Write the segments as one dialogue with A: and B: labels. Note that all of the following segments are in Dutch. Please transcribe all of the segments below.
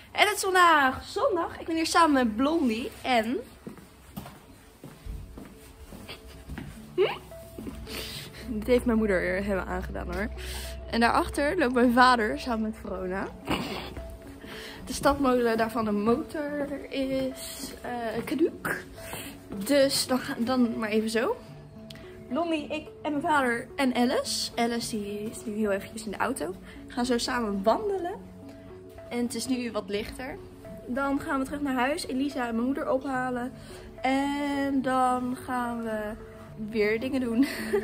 A: En het is vandaag zondag. Ik ben hier samen met Blondie en... Dit heeft mijn moeder helemaal aangedaan hoor. En daarachter loopt mijn vader samen met Verona. De stadmolen daarvan de motor is caduc. Dus dan maar even zo. Blondie, ik en mijn vader en Alice. Alice die is nu heel eventjes in de auto. We gaan zo samen wandelen. En het is nu wat lichter. Dan gaan we terug naar huis. Elisa en mijn moeder ophalen. En dan gaan we weer dingen doen.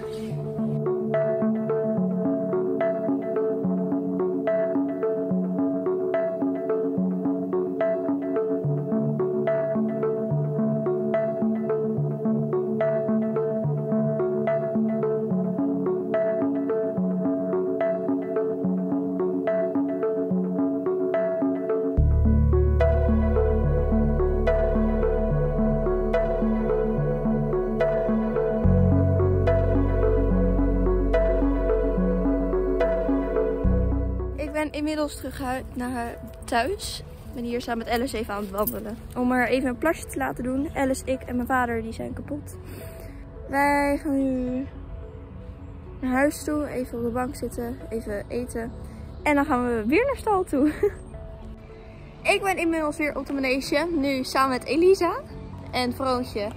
A: Ik ben inmiddels terug naar thuis. Ik ben hier samen met Alice even aan het wandelen. Om maar even een plasje te laten doen. Alice, ik en mijn vader die zijn kapot. Wij gaan nu naar huis toe. Even op de bank zitten. Even eten. En dan gaan we weer naar stal toe. Ik ben inmiddels weer op de manege. Nu samen met Elisa. En Vroontje.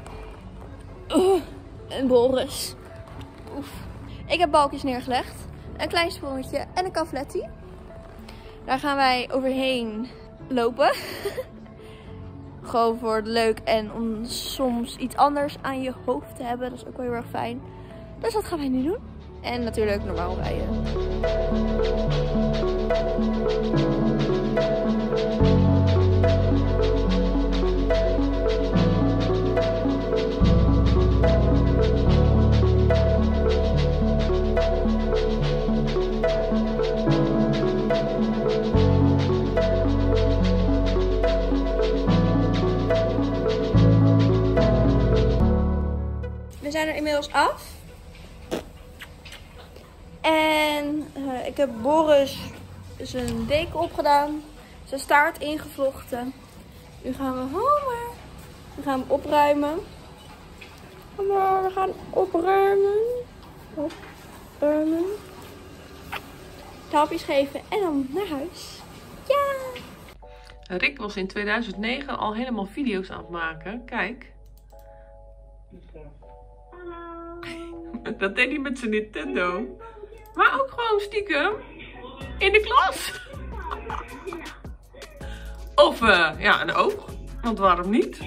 A: En Boris. Oef. Ik heb balkjes neergelegd. Een klein sprongetje en een cavaletti. Daar gaan wij overheen lopen. Gewoon voor het leuk en om soms iets anders aan je hoofd te hebben. Dat is ook wel heel erg fijn. Dus dat gaan wij nu doen. En natuurlijk normaal rijden. We zijn er inmiddels af. En ik heb Boris zijn deken opgedaan. Zijn staart ingevlochten. Nu gaan we Homer. We gaan hem opruimen. Homer, we gaan opruimen. Opruimen. Hapjes geven en dan naar huis. Ja!
B: Rick was in 2009 al helemaal video's aan het maken. Kijk. Dat deed hij met zijn Nintendo. Maar ook gewoon stiekem in de klas. Of ja, een oog. Want waarom niet?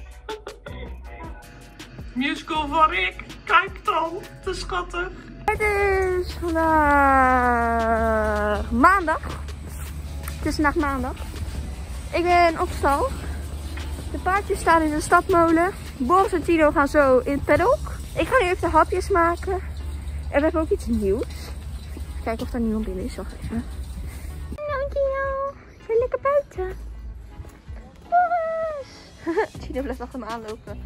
B: Musical van Rick. Kijk dan. Te schattig.
A: Het is vandaag maandag. Het is vandaag maandag. Ik ben op stal. De paardjes staan in de stadmolen. Boris en Tino gaan zo in het paddock. Ik ga nu even de hapjes maken. En we hebben ook iets nieuws. Even kijken of er niemand binnen is. Wacht even. Hallo Tino. We zijn lekker buiten. Boris. Tino blijft achter me aanlopen.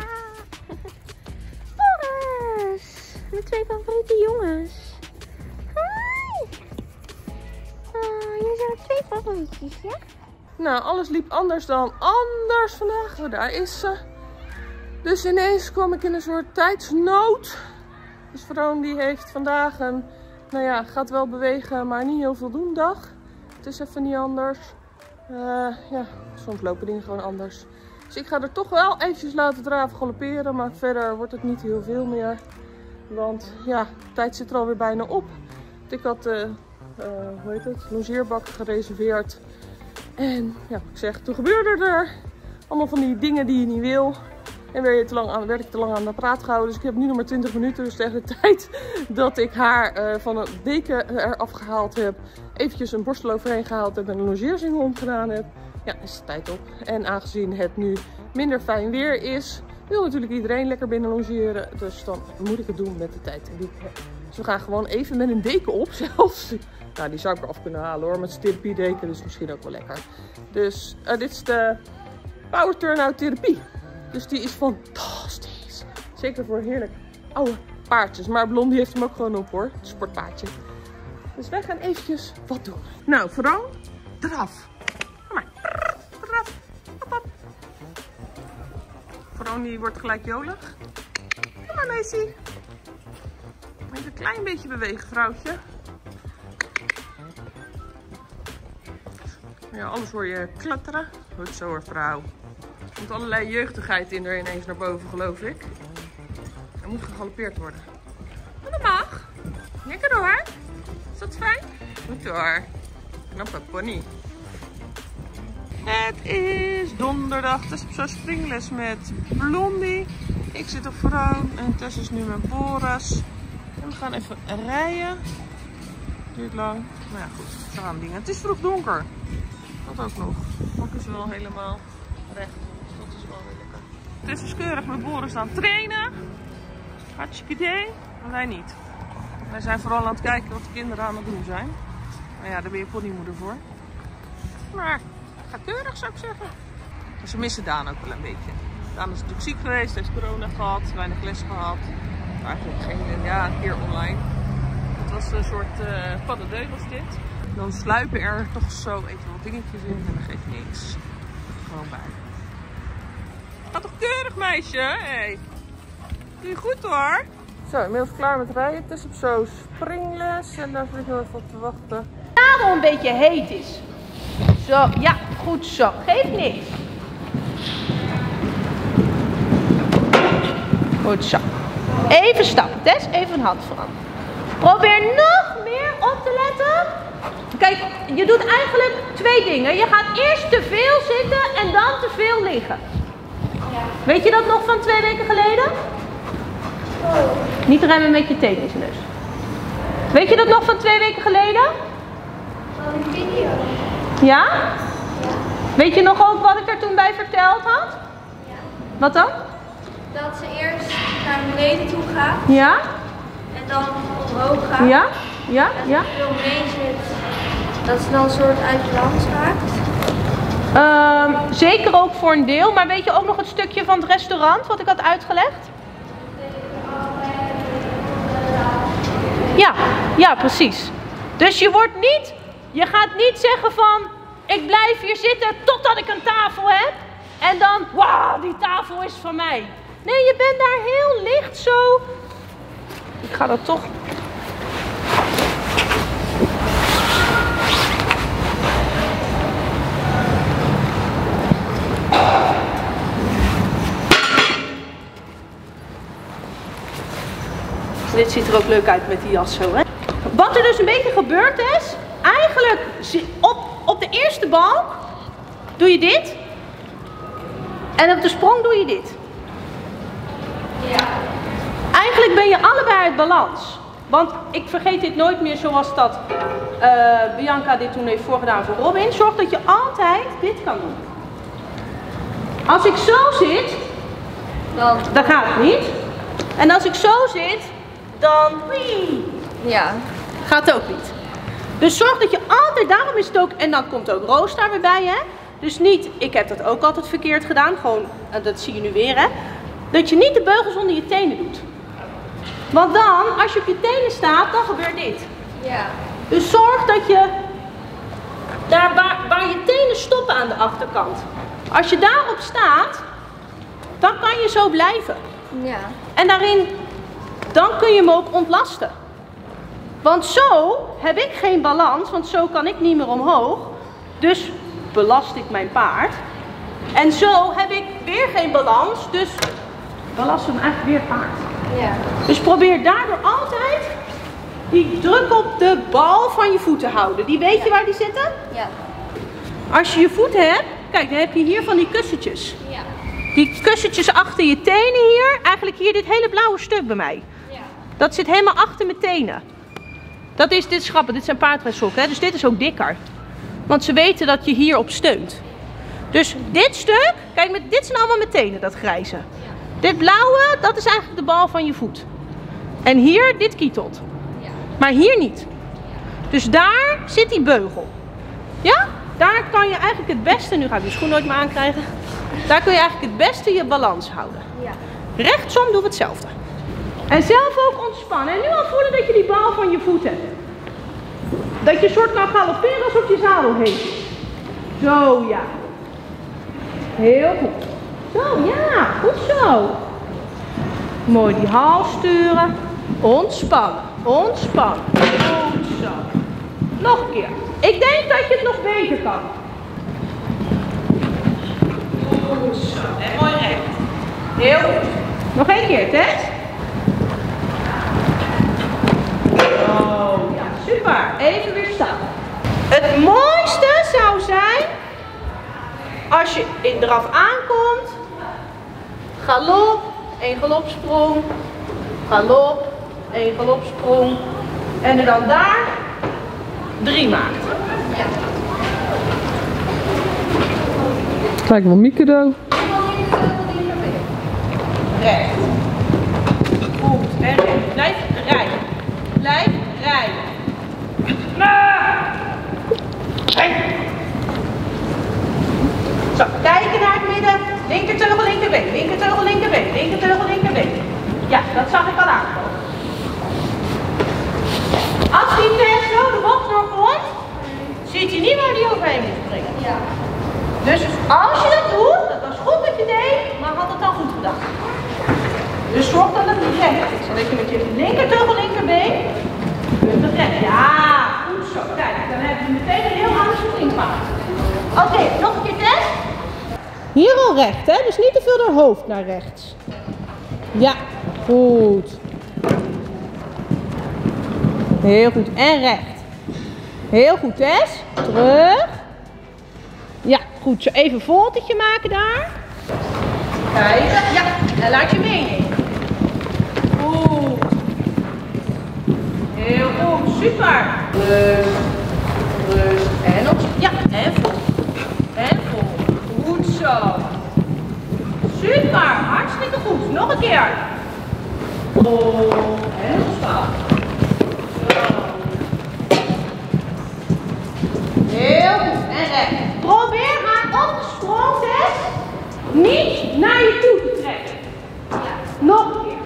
A: Boris. Mijn twee favoriete jongens. Hi. Oh, jullie zijn mijn twee favorietjes, ja?
B: Nou, alles liep anders dan anders vandaag. Oh, daar is ze. Dus ineens kwam ik in een soort tijdsnood. Dus Vroon die heeft vandaag een, nou ja, gaat wel bewegen, maar niet heel veel doen dag. Het is even niet anders. Ja, soms lopen dingen gewoon anders. Dus ik ga er toch wel eventjes laten draven galopperen, maar verder wordt het niet heel veel meer. Want ja, de tijd zit er alweer bijna op. Ik had hoe heet het, logeerbak gereserveerd. En ja, ik zeg, toen gebeurde er allemaal van die dingen die je niet wil. En werd ik te lang aan de praat gehouden. Dus ik heb nu nog maar 20 minuten. Dus tegen de tijd dat ik haar van een deken eraf gehaald heb. Eventjes een borstel overheen gehaald heb en een logeersingel omgedaan heb. Ja, is de tijd op. En aangezien het nu minder fijn weer is, wil natuurlijk iedereen lekker binnen logeren. Dus dan moet ik het doen met de tijd die ik heb. Dus we gaan gewoon even met een deken op zelfs. Nou, die zou ik eraf kunnen halen hoor. Met zijn therapiedeken, dus misschien ook wel lekker. Dus dit is de Power Turnout therapie. Dus die is fantastisch. Zeker voor heerlijk oude paardjes. Maar Blondie heeft hem ook gewoon op hoor. Het sportpaardje. Dus wij gaan eventjes wat doen. Nou, vooral eraf. Kom maar. Vroon die wordt gelijk jolig. Kom maar, Macy. Even een klein beetje bewegen, vrouwtje. Ja, anders hoor je klatteren. Goed zo hoor, vrouw. Er komt allerlei jeugdigheid in er ineens naar boven, geloof ik. Er moet gegalopeerd worden. Maar dat mag. Lekker hoor. Is dat fijn? Goed hoor. Knappe pony. Het is donderdag. Tess op zo'n springles met Blondie. Ik zit op Vroon en Tess is nu met Boris. En we gaan even rijden. Duurt lang. Maar ja, goed. Ze gaan dingen. Het is vroeg donker. Dat ook nog. Ook is wel helemaal recht. Dus dat is wel weer lekker. Tess is keurig met Boris aan het trainen. Hartstikke idee. Maar wij niet. Wij zijn vooral aan het kijken wat de kinderen aan het doen zijn. Maar ja, daar ben je ponymoeder voor. Maar gaat keurig, zou ik zeggen. Maar ze missen Daan ook wel een beetje. Daan is natuurlijk ziek geweest, heeft corona gehad, weinig les gehad. Maar eigenlijk een keer online. Het was een soort paddendeu was dit. Dan sluipen er toch zo even wat dingetjes in en dat geeft niks. Gewoon bij. Gaat toch keurig, meisje? Hey. Doe je goed hoor. Zo, inmiddels klaar met rijden. Het is op zo'n springles en daar zit ik nog even op te wachten.
C: Het zadel een beetje heet is. Zo, ja, goed zo. Geeft niks. Goed zo. Even stappen, Tess. Even een hand veranderen. Probeer nog meer op te letten. Kijk, je doet eigenlijk 2 dingen. Je gaat eerst te veel zitten en dan te veel liggen. Weet je dat nog van 2 weken geleden? Niet remmen met je teen in zijn neus. Weet je dat nog van 2 weken geleden?
A: Van een video.
C: Ja? Weet je nog ook wat ik er toen bij verteld had?
A: Ja.
C: Wat dan?
A: Dat ze eerst naar beneden toe gaat
C: Ja?
A: en dan omhoog gaat.
C: Ja? Ja?
A: En
C: Ja?
A: als je veel mee zit, dat ze dan een soort uit balans raakt.
C: Zeker ook voor een deel, maar weet je ook nog het stukje van het restaurant wat ik had uitgelegd? Ja, ja, precies. Dus je gaat niet zeggen van, ik blijf hier zitten totdat ik een tafel heb. En dan, wauw, die tafel is van mij. Nee, je bent daar heel licht zo. Ik ga dat toch. Dit ziet er ook leuk uit met die jas zo, hè? Wat er dus een beetje gebeurd is, eigenlijk op de eerste balk doe je dit. En op de sprong doe je dit.
A: Ja.
C: Eigenlijk ben je allebei uit balans. Want ik vergeet dit nooit meer zoals dat Bianca dit toen heeft voorgedaan voor Robin. Zorg dat je altijd dit kan doen. Als ik zo zit, dan gaat het niet. En als ik zo zit, dan
A: Ja.
C: gaat het ook niet. Dus zorg dat je altijd, daarom is het ook, en dan komt ook Roos daar weer bij, hè. Dus niet, ik heb dat ook altijd verkeerd gedaan, gewoon, dat zie je nu weer, hè. Dat je niet de beugels onder je tenen doet. Want dan, als je op je tenen staat, dan gebeurt dit.
A: Ja.
C: Dus zorg dat je, daar waar je tenen stoppen aan de achterkant. Als je daarop staat, dan kan je zo blijven.
A: Ja.
C: En dan kun je hem ook ontlasten. Want zo heb ik geen balans, want zo kan ik niet meer omhoog. Dus belast ik mijn paard. En zo heb ik weer geen balans, dus belast hem eigenlijk weer het paard.
A: Ja.
C: Dus probeer daardoor altijd die druk op de bal van je voeten houden. Die weet je waar die zitten?
A: Ja.
C: Als je je voeten hebt, kijk, dan heb je hier van die kussentjes.
A: Ja.
C: Die kussentjes achter je tenen hier, eigenlijk hier dit hele blauwe stuk bij mij.
A: Ja.
C: Dat zit helemaal achter mijn tenen. Dit is grappig, dit zijn paardrijsokken, hè? Dus dit is ook dikker. Want ze weten dat je hierop steunt. Dus dit stuk, kijk, dit zijn allemaal mijn tenen, dat grijze.
A: Ja.
C: Dit blauwe, dat is eigenlijk de bal van je voet. En hier, dit kietelt.
A: Ja.
C: Maar hier niet. Dus daar zit die beugel. Ja? Daar kan je eigenlijk het beste, nu ga ik de schoen nooit meer aankrijgen. Daar kun je eigenlijk het beste je balans houden.
A: Ja.
C: Rechtsom doen we hetzelfde. En zelf ook ontspannen. En nu al voelen dat je die bal van je voet hebt. Dat je soort kan galopperen alsof je zadel heet is. Zo, ja. Heel goed. Zo, ja, goed zo. Mooi die hals sturen. Ontspannen, ontspannen. Goed zo. Nog een keer. Ik denk dat je het nog beter kan. Goed zo. En mooi recht. Heel goed. Nog één keer, Tess. Oh, ja, super. Even weer staan. Het mooiste zou zijn als je in draf aankomt. Galop, 1 galopsprong. Galop, 1 galopsprong. En er dan daar 3 maakt. Ja.
B: Het lijkt wel Mikado.
C: Recht. Goed en recht. Blijf rijden. Blijf rijden. Zo, kijken naar het midden. Linkerteugel, linkerbeen. Linkerteugel, linkerbeen. Linkerteugel, linkerbeen. Ja, dat zag ik al aankomen. Als die Tess zo de bocht doorkomt, ziet hij niet waar hij overheen moet springen. Ja. Dus als je dat doet, dat was goed wat je deed, maar had het dan goed gedaan. Dus zorg dat het recht is. Dat je met je linkerteugel, linkerbeen kunt het recht. Ja, goed zo. Kijk, dan heb je meteen een heel ander springpaard. Oké, nog een keer Tess. Hier al recht, hè? Dus niet te veel door hoofd naar rechts. Ja, goed. Heel goed. En recht. Heel goed, Tess. Terug. Ja, goed. Zo even een voltetje maken daar. Kijken. Ja, en laat je meenemen. Goed. Heel goed. Super. Rust. Rust. En op. Ja, en vol. En vol. Goed zo. Super. Hartstikke goed. Nog een keer. Vol. En ontspannen. Heel goed. En recht. Probeer haar op de sprong, Tess, niet naar je toe te trekken. Ja. Nog een keer.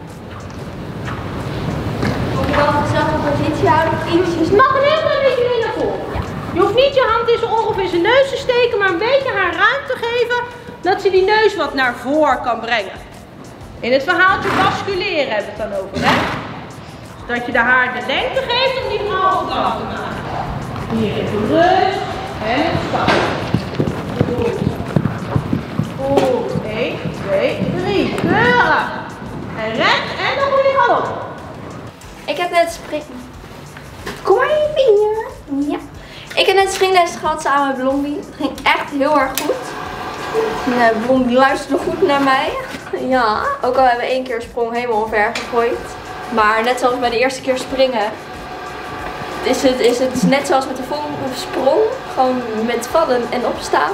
A: Moet je wel dezelfde positie houden? Ietsjes.
C: Het mag een heel klein beetje mee naar voren. Ja. Je hoeft niet je hand in zijn oog of in zijn neus te steken, maar een beetje haar ruimte geven dat ze die neus wat naar voren kan brengen. In het verhaaltje basculeren hebben we het dan over, hè? Dat je de haar de lengte geeft om die vrouw op te maken. Hier even rust en stap. Goed. Goed. 1, 2, 3. Keurig. En recht en dan moet je galop.
A: Ik heb net spring. Kom maar hier. Ja. Ik heb net springles gehad samen met Blondie. Het ging echt heel erg goed. Blondie luisterde goed naar mij. Ja. Ook al hebben we 1 keer sprong helemaal omver gegooid. Maar net zoals bij de eerste keer springen. Is het net zoals met de volgende sprong. Gewoon met vallen en opstaan.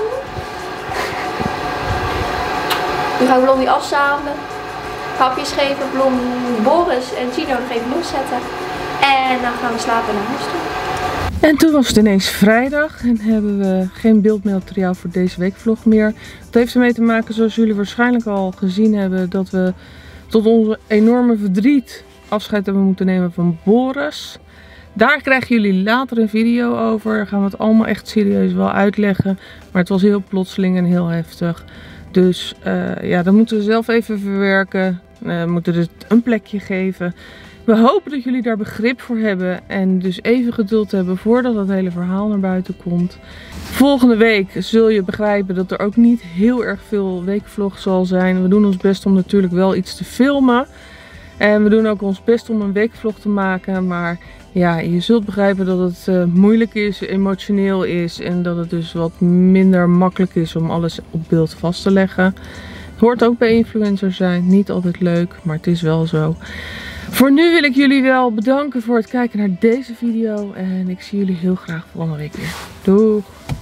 A: Nu ga ik Blondie afzadelen. Hapjes geven. Boris en Gino nog even loszetten. En dan gaan we slapen naar huis toe.
B: En toen was het ineens vrijdag en hebben we geen beeldmateriaal voor deze weekvlog meer. Dat heeft ermee te maken, zoals jullie waarschijnlijk al gezien hebben, dat we tot onze enorme verdriet afscheid hebben moeten nemen van Boris. Daar krijgen jullie later een video over. Daar gaan we het allemaal echt serieus wel uitleggen. Maar het was heel plotseling en heel heftig. Dus ja, dat moeten we zelf even verwerken. We moeten dus een plekje geven. We hopen dat jullie daar begrip voor hebben. En dus even geduld hebben voordat het hele verhaal naar buiten komt. Volgende week zul je begrijpen dat er ook niet heel erg veel weekvlog zal zijn. We doen ons best om natuurlijk wel iets te filmen. En we doen ook ons best om een weekvlog te maken. Maar ja, je zult begrijpen dat het moeilijk is, emotioneel is. En dat het dus wat minder makkelijk is om alles op beeld vast te leggen. Het hoort ook bij influencers zijn. Niet altijd leuk, maar het is wel zo. Voor nu wil ik jullie wel bedanken voor het kijken naar deze video. En ik zie jullie heel graag volgende week weer. Doeg!